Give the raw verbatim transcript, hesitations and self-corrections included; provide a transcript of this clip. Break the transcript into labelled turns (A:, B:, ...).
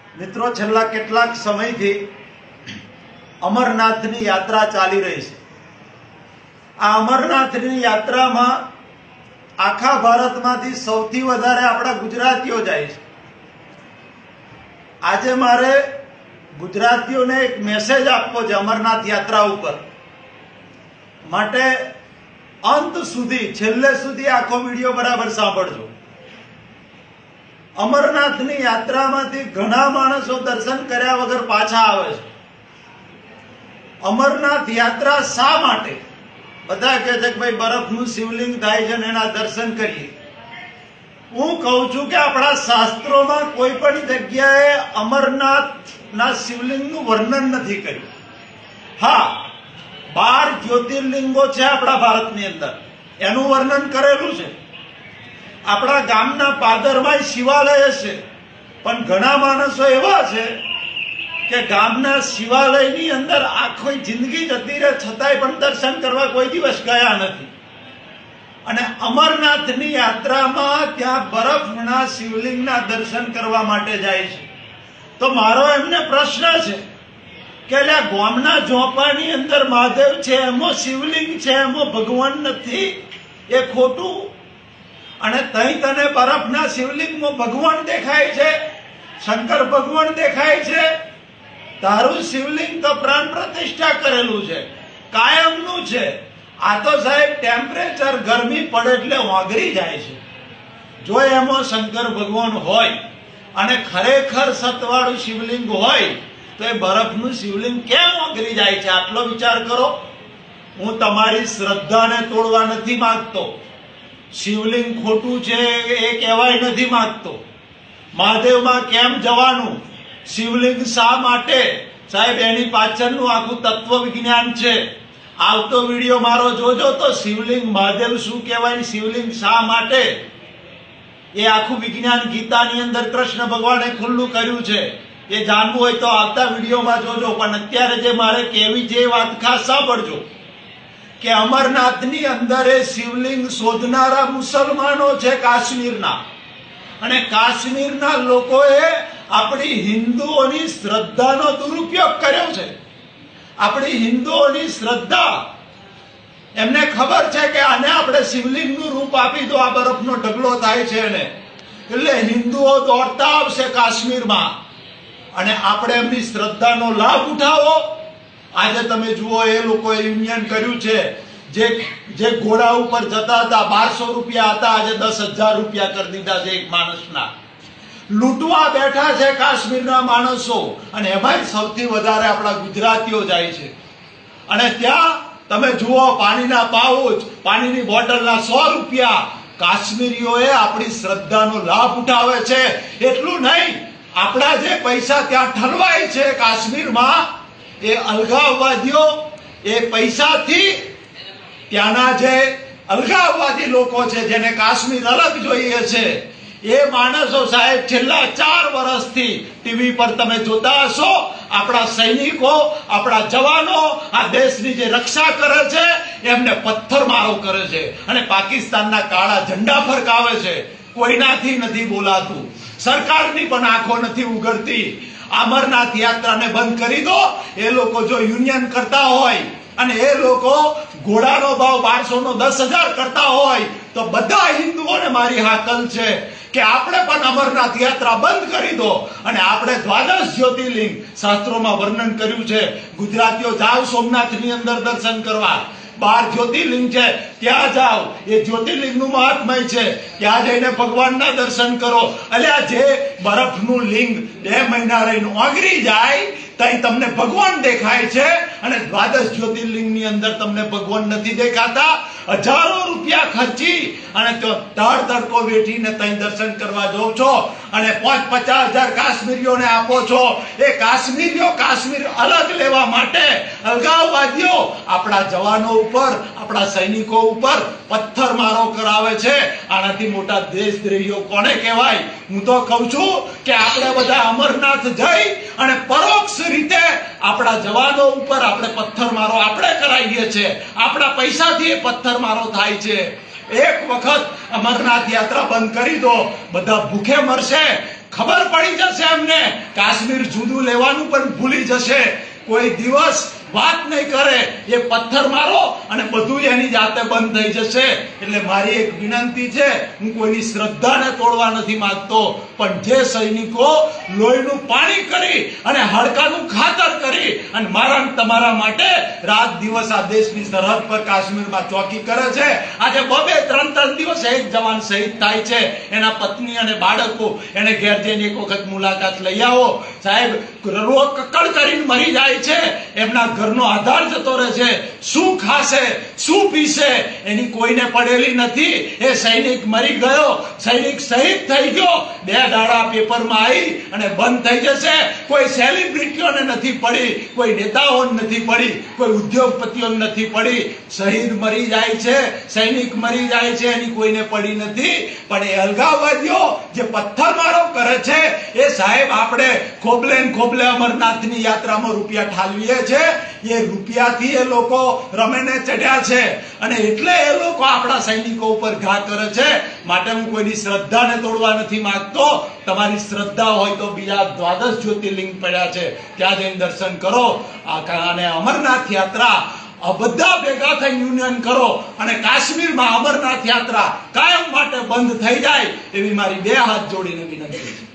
A: મિત્રો છેલ્લા કેટલાક સમયથી અમરનાથની યાત્રા ચાલી રહી છે। આ અમરનાથની યાત્રામાં આખા ભારતમાંથી સૌથી વધારે આપણા ગુજરાતીઓ જાય છે। આજે મારે ગુજરાતીઓને એક મેસેજ આપવો છે અમરનાથ યાત્રા ઉપર, માટે અંત સુધી છેલ્લે સુધી આખો વિડીયો બરાબર સાંભળજો। અમરનાથની યાત્રામાંથી ઘણા માણસો દર્શન કર્યા વગર પાછા આવે છે। અમરનાથ યાત્રા શા માટે? બધા કહે છે કે ભાઈ બરફનું શિવલિંગ થાય છે ને એના દર્શન કરીએ। હું કહું છું કે આપણા શાસ્ત્રોમાં કોઈ પણ જગ્યાએ અમરનાથના શિવલિંગનું વર્ણન નથી કર્યું। હા, બાર જ્યોતિર્લિંગો છે આપણા ભારતની અંદર, એનું વર્ણન કરેલું છે। આપણા ગામના પાદરમાં શિવાલય છે, પણ ઘણા માણસો એવા છે કે ગામના શિવાલયની અંદર આખી જિંદગી જતી રહે છતાંય પણ દર્શન કરવા કોઈ દિવસ ગયા નથી। અને અમરનાથની યાત્રામાં ત્યાં બરફના શિવલિંગના દર્શન કરવા માટે જાય છે। તો મારો એમને પ્રશ્ન છે કે એટલે ગામના ઝોપાની અંદર મહાદેવ છે, એમાં શિવલિંગ છે, એમાં ભગવાન નથી, એ ખોટું? અને તઈ તને બરફના શિવલિંગમાં ભગવાન દેખાય છે, શંકર ભગવાન દેખાય છે। તારું શિવલિંગ તો પ્રાણ પ્રતિષ્ઠા કરેલું છે, કાયમનું છે। આ તો સાહેબ ટેમ્પરેચર ગરમી પડે એટલે ઓગળી જાય છે। જો એમાં શંકર ભગવાન હોય અને ખરેખર સતવાળું શિવલિંગ હોય તો એ બરફનું શિવલિંગ કેમ ઓગળી જાય છે? આટલો વિચાર કરો। હું તમારી શ્રદ્ધાને તોડવા નથી માંગતો, શિવલિંગ ખોટું છે એ કહેવાય નથી માંગતો। મહાદેવમાં કેમ જવાનું, શિવલિંગ શા માટે, સાહેબ એની પાછળનું આખું તત્વ વિજ્ઞાન છે। આવતો વિડીયો મારો જોજો તો શિવલિંગ મહાદેવ શું કહેવાય, શિવલિંગ શા માટે, એ આખું વિજ્ઞાન ગીતાની અંદર કૃષ્ણ ભગવાને ખુલ્લું કર્યું છે। એ જાણવું હોય તો આવતા વિડીયોમાં જોજો, પણ અત્યારે જે મારે કહેવી છે એ વાત ખાસ સાંભળજો કે અમરનાથની અંદર એ શિવલિંગ શોધનારા મુસલમાનો છે કાશ્મીરના, અને કાશ્મીરના લોકોએ આપણી હિન્દુઓની શ્રદ્ધાનો દુરુપયોગ કર્યો છે। આપણી હિન્દુઓની શ્રદ્ધા, એમને ખબર છે કે આને આપણે શિવલિંગનું રૂપ આપી દો, આ બરફનો ઢગલો થાય છે એને, એટલે હિન્દુઓ દોડતા આવશે કાશ્મીરમાં, અને આપણે એમની શ્રદ્ધાનો લાભ ઉઠાવો। આજે તમે જુઓ એ લોકોએ યુનિયન કર્યું છે, જે જે ઘોડા ઉપર જતા હતા બારસો રૂપિયા હતા, આજે દસ હજાર રૂપિયા કરી દીધા છે એક માણસના। લૂંટવા બેઠા છે કાશ્મીરના માણસો, અને એમાં સૌથી વધારે આપણા ગુજરાતીઓ જાય છે। અને ત્યાં તમે જુઓ પાણીના પાઉચ, પાણીની બોટલના સો રૂપિયા કાશ્મીરીઓએ આપણી શ્રદ્ધાનો લાભ ઉઠાવે છે। એટલું નહીં, આપણા જે પૈસા ત્યાં ઠલવાય છે કાશ્મીરમાં, એ અલગાવવાદીઓ એ પૈસાથી ત્યાંના જે અલગાવવાદી લોકો છે, જેને કાશ્મીર અલગ જોઈએ છે, એ માણસો સાહેબ છેલ્લા ચાર વર્ષથી ટીવી પર તમે જોતા હશો, આપણા સૈનિકો, આપણા જવાનો આ દેશની જે રક્ષા કરે છે એમને પથ્થરમારો કરે છે, અને પાકિસ્તાનના કાળા ઝંડા ફરકાવે છે। કોઈનાથી નથી બોલાતું, સરકારની પણ આંખો નથી ઉઘડતી। અમરનાથ યાત્રાને બંધ કરી દો। એ લોકો જો યુનિયન કરતા હોય અને એ લોકો ઘોડાનો ભાવ બારસો નો દસ હજાર કરતા હોય તો બધા હિન્દુઓને મારી હાકલ છે કે આપણે પણ અમરનાથ યાત્રા બંધ કરી દો, અને આપણે દ્વાદશ જ્યોતિર્લિંગ શાસ્ત્રોમાં વર્ણન કર્યું છે। ગુજરાતીઓ જાઓ સોમનાથની અંદર દર્શન કરવા, બાર જ્યોતિર્લિંગ છે ત્યાં જાઓ, એ જ્યોતિર્લિંગનું મહાત્મય છે, ત્યાં જઈને ભગવાનના દર્શન કરો। અલ્યા જે બરફનું લિંગ બે મહિના રહીને ઓગળી જાય તઈ તમને ભગવાન દેખાય છે, અને દ્વાદશ જ્યોતિર્લિંગની અંદર તમને ભગવાન નથી દેખાતા। હજારો રૂપિયા ખર્ચી અને તો તડ તડકો વેઠીને તઈ દર્શન કરવા જાઓ છો, અને પાંચ પચાસ હજાર કાશ્મીરીઓને આપો છો। એ કાશ્મીરીઓ કાશ્મીર અલગ લેવા માટે અલગાવવાદીઓ આપણા જવાનો ઉપર, આપણા સૈનિકો ઉપર પથ્થરમારો કરાવે છે। આનાથી મોટા દેશદ્રોહીઓ કોને કહેવાય? હું તો કહું છું કે આપણે બધા અમરનાથ જઈ અને પરોક્ષ રીતે આપણા જવાનો ઉપર આપણે પથ્થરમારો આપણે કરાવીએ છીએ, આપણા પૈસાથી એ પથ્થરમારો થાય છે। એક વખત અમરનાથ યાત્રા બંધ કરી દો, બધા ભૂખે મરશે, ખબર પડી જશે એમને, કાશ્મીર જુદું લેવાનું પણ ભૂલી જશે, કોઈ દિવસ વાત નહીં કરે, એ પથ્થર મારો અને બધું એની જાતે બંધ થઈ જશે. એટલે મારી એક વિનંતી છે, હું કોઈની શ્રદ્ધાને તોડવા નથી માંગતો, પણ જે સૈનિકો લોહીનું પાણી કરી અને હાડકાનું ખાતર કરી અને મારા તમારા માટે રાત દિવસ આ દેશની સરહદ પર કાશ્મીરમાં ચોકી કરે છે, આજે બબે ત્રણ ત્રણ દિવસ એક જવાન શહીદ થાય છે, એના પત્ની અને બાળકો એને ઘેર જઈને એક વખત મુલાકાત લઈ આવો સાહેબ. રો કકડ કરીને મરી જાય છે, એમના ઘરનો આધાર જતો રહે છે, શું ખાશે શું પીશે એની કોઈને પડેલી નથી. એ સૈનિક મરી ગયો, સૈનિક શહીદ થઈ ગયો, બે દાડા પેપરમાં આવી અને બંધ થઈ જશે. કોઈ સેલિબ્રિટીઓને નથી પડી, કોઈ નેતાઓને નથી પડી, કોઈ ઉદ્યોગપતિઓને નથી પડી. શહીદ મરી જાય છે, સૈનિક મરી જાય છે, એની કોઈને પડી નથી. પણ એ અલગાવવાદીઓ જે પથ્થરમારો કરે છે, એ સાહેબ આપણે ખોબલે ને ખોબલે અમરનાથની યાત્રામાં રૂપિયા ઠાલવીએ છે, એ રૂપિયાથી એ લોકો રમેને ચડ્યા છે અને એટલે એ લોકો આપણા સૈનિકો ઉપર ઘા કરે છે. માટે હું કોઈની શ્રદ્ધાને તોડવા નથી માંગતો. તમારી શ્રદ્ધા હોય તો બીજા દ્વાદશ જ્યોતિર્લિંગ પડ્યા છે, ત્યાં જઈને દર્શન કરો અને અમરનાથ યાત્રા બધા ભેગા થઈ યુનિયન કરો અને કાશ્મીરમાં અમરનાથ યાત્રા કાયમ માટે બંધ થઈ જાય એવી મારી બે હાથ જોડીને વિનંતી છે.